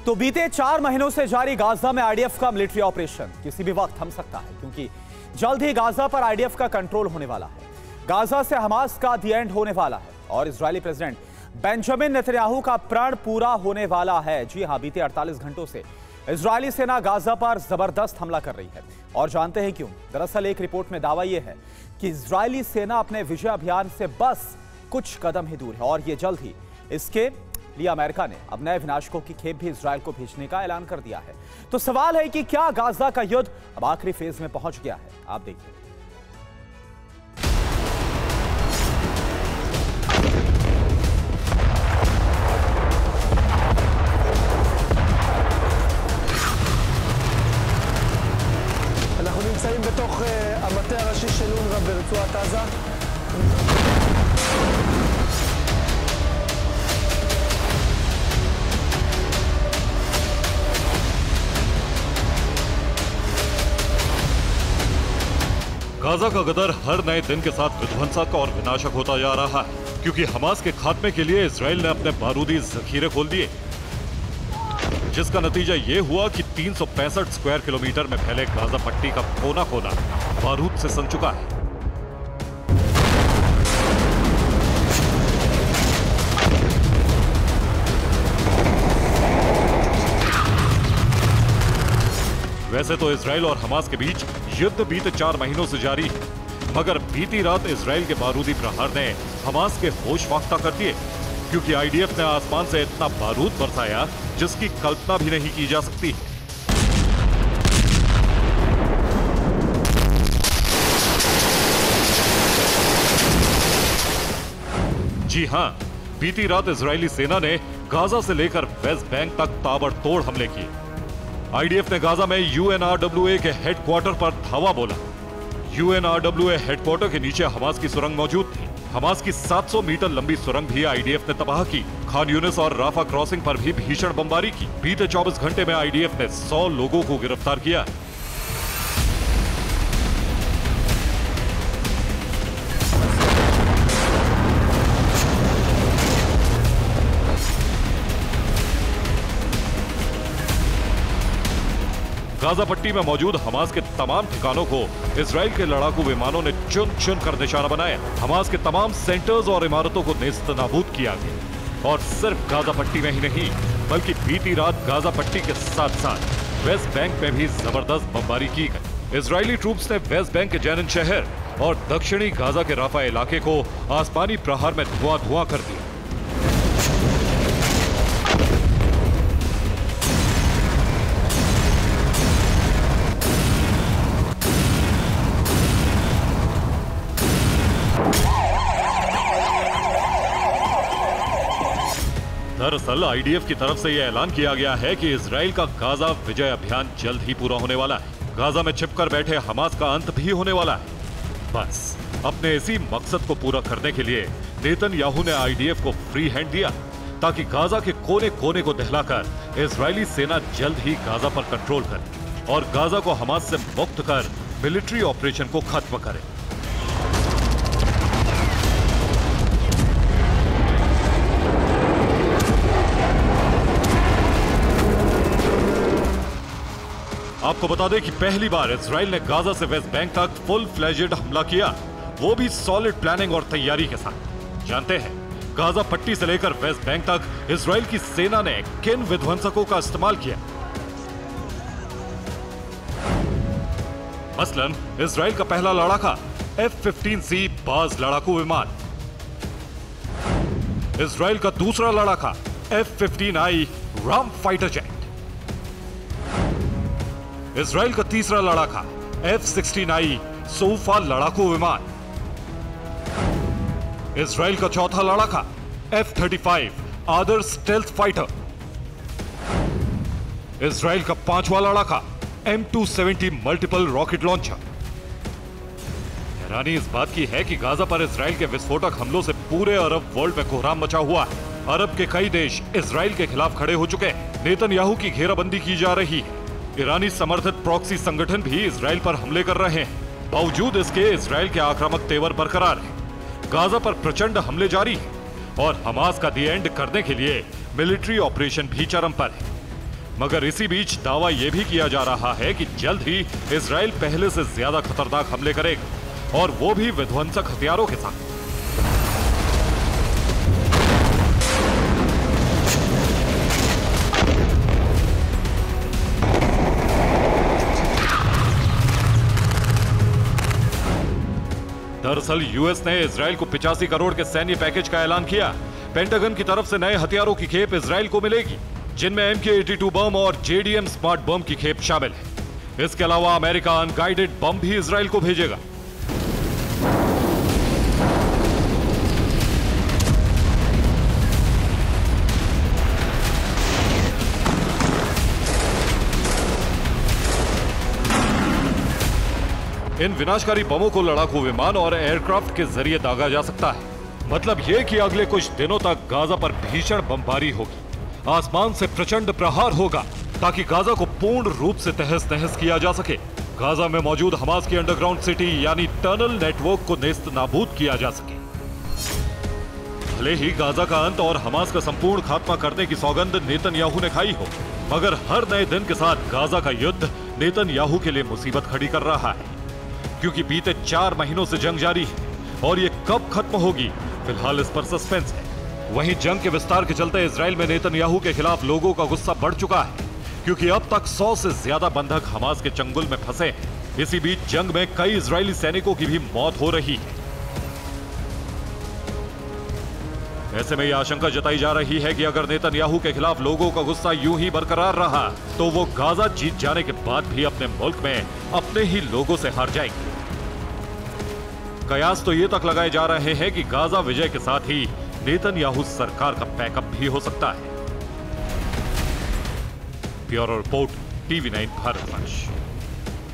तो बीते 4 महीनों से जारी गाजा में आईडीएफ का मिलिट्री ऑपरेशन किसी भी वक्त थम सकता है, क्योंकि जल्द ही गाजा पर आईडीएफ का कंट्रोल होने वाला है। गाजा से हमास का दी एंड होने वाला है और इजरायली प्रेसिडेंट बेंजामिन नेतन्याहू का प्रण पूरा होने वाला है। जी हां, बीते 48 घंटों से इजरायली सेना गाजा पर जबरदस्त हमला कर रही है और जानते हैं क्यों। दरअसल एक रिपोर्ट में दावा यह है कि इजरायली सेना अपने विजय अभियान से बस कुछ कदम ही दूर है और ये जल्द ही इसके लिए अमेरिका ने अब नए विनाशकों की खेप भी इजरायल को भेजने का ऐलान कर दिया है। तो सवाल है कि क्या गाजा का युद्ध अब आखिरी फेज में पहुंच गया है? आप देखिए। אנחנו נמצאים בתוך המטה הראשי של אונר"א ברצועת עזה. गाजा का गदर हर नए दिन के साथ विध्वंसक और विनाशक होता जा रहा है, क्योंकि हमास के खात्मे के लिए इजराइल ने अपने बारूदी जखीरे खोल दिए, जिसका नतीजा ये हुआ कि 365 स्क्वायर किलोमीटर में फैले गाजा पट्टी का कोना कोना बारूद से सन चुका है। वैसे तो इजराइल और हमास के बीच युद्ध बीते 4 महीनों से जारी है, मगर बीती रात इजराइल के बारूदी प्रहार ने हमास के होश फाख्ता कर दिए, क्योंकि आईडीएफ ने आसमान से इतना बारूद बरसाया जिसकी कल्पना भी नहीं की जा सकती। जी हां, बीती रात इजरायली सेना ने गाजा से लेकर वेस्ट बैंक तक ताबड़तोड़ हमले किए। आईडीएफ ने गाजा में यूएनआरडब्ल्यूए के हेडक्वार्टर पर धावा बोला। यूएनआरडब्ल्यूए हेडक्वार्टर के नीचे हमास की सुरंग मौजूद थी। हमास की 700 मीटर लंबी सुरंग भी आईडीएफ ने तबाह की। खान यूनिस और राफा क्रॉसिंग पर भी भीषण बमबारी की। बीते 24 घंटे में आईडीएफ ने 100 लोगों को गिरफ्तार किया। गाजा पट्टी में मौजूद हमास के तमाम ठिकानों को इजराइल के लड़ाकू विमानों ने चुन चुन कर निशाना बनाया। हमास के तमाम सेंटर्स और इमारतों को नेस्तनाबूद किया गया। और सिर्फ गाजा पट्टी में ही नहीं, बल्कि बीती रात गाजा पट्टी के साथ साथ वेस्ट बैंक में भी जबरदस्त बमबारी की गई। इजरायली ट्रूप्स ने वेस्ट बैंक के जैनिन शहर और दक्षिणी गाजा के राफा इलाके को आसमानी प्रहार में धुआं कर दिया। दरअसल आईडीएफ की तरफ से यह ऐलान किया गया है कि इजराइल का गाजा विजय अभियान जल्द ही पूरा होने वाला है। गाजा में छिपकर बैठे हमास का अंत भी होने वाला है। बस अपने इसी मकसद को पूरा करने के लिए नेतन्याहू ने आईडीएफ को फ्री हैंड दिया, ताकि गाजा के कोने कोने को दहलाकर इजरायली सेना जल्द ही गाजा पर कंट्रोल करे और गाजा को हमास से मुक्त कर मिलिट्री ऑपरेशन को खत्म करे। आपको बता दें कि पहली बार इजराइल ने गाजा से वेस्ट बैंक तक फुल फ्लेजेड हमला किया, वो भी सॉलिड प्लानिंग और तैयारी के साथ। जानते हैं गाजा पट्टी से लेकर वेस्ट बैंक तक इजराइल की सेना ने किन विध्वंसकों का इस्तेमाल किया। मसलन इजराइल का पहला लड़ाका F-15C बाज लड़ाकू विमान, इजराइल का दूसरा लड़ाका F-15I Ra'am fighter jet, Israel का तीसरा लड़ाका F-16I सोफा लड़ाकू विमान, इजराइल का चौथा लड़ाका F-35 आदर स्टेल्थ फाइटर, इजराइल का पांचवा लड़ाका M270 मल्टीपल रॉकेट लॉन्चर। हैरानी इस बात की है कि गाजा पर इजराइल के विस्फोटक हमलों से पूरे अरब वर्ल्ड में कोहराम मचा हुआ है। अरब के कई देश इजराइल के खिलाफ खड़े हो चुके हैं। नेतन्याहू की घेराबंदी की जा रही है। ईरानी समर्थित प्रॉक्सी संगठन भी इजराइल पर हमले कर रहे हैं। बावजूद इसके इजराइल के आक्रामक तेवर बरकरार है। गाजा पर प्रचंड हमले जारी हैं और हमास का दी एंड करने के लिए मिलिट्री ऑपरेशन भी चरम पर है। मगर इसी बीच दावा यह भी किया जा रहा है कि जल्द ही इजराइल पहले से ज्यादा खतरनाक हमले करेगा, और वो भी विध्वंसक हथियारों के साथ। दरअसल यूएस ने इजराइल को 85 करोड़ के सैन्य पैकेज का ऐलान किया। पेंटागन की तरफ से नए हथियारों की खेप इजराइल को मिलेगी, जिनमें MK-82 बम और JDM स्मार्ट बम की खेप शामिल है। इसके अलावा अमेरिका अनगाइडेड बम भी इजराइल को भेजेगा। इन विनाशकारी बमों को लड़ाकू विमान और एयरक्राफ्ट के जरिए दागा जा सकता है। मतलब यह कि अगले कुछ दिनों तक गाजा पर भीषण बमबारी होगी, आसमान से प्रचंड प्रहार होगा, ताकि गाजा को पूर्ण रूप से तहस नहस किया जा सके। गाजा में मौजूद हमास की अंडरग्राउंड सिटी यानी टनल नेटवर्क को नेस्त नाबूद किया जा सके। भले ही गाजा का अंत और हमास का संपूर्ण खात्मा करने की सौगंध नेतन्याहू ने खाई हो, मगर हर नए दिन के साथ गाजा का युद्ध नेतन्याहू के लिए मुसीबत खड़ी कर रहा है, क्योंकि बीते 4 महीनों से जंग जारी है और ये कब खत्म होगी, फिलहाल इस पर सस्पेंस है। वहीं जंग के विस्तार के चलते इजराइल में नेतन्याहू के खिलाफ लोगों का गुस्सा बढ़ चुका है, क्योंकि अब तक 100 से ज्यादा बंधक हमास के चंगुल में फंसे हैं। इसी बीच जंग में कई इजरायली सैनिकों की भी मौत हो रही है। ऐसे में यह आशंका जताई जा रही है कि अगर नेतन्याहू के खिलाफ लोगों का गुस्सा यूं ही बरकरार रहा, तो वो गाजा जीत जाने के बाद भी अपने मुल्क में अपने ही लोगों से हार जाएंगे। कयास तो ये तक लगाए जा रहे हैं कि गाजा विजय के साथ ही नेतन्याहू सरकार का पैकअप भी हो सकता है। Bureau report, TV9 Bharatvarsh.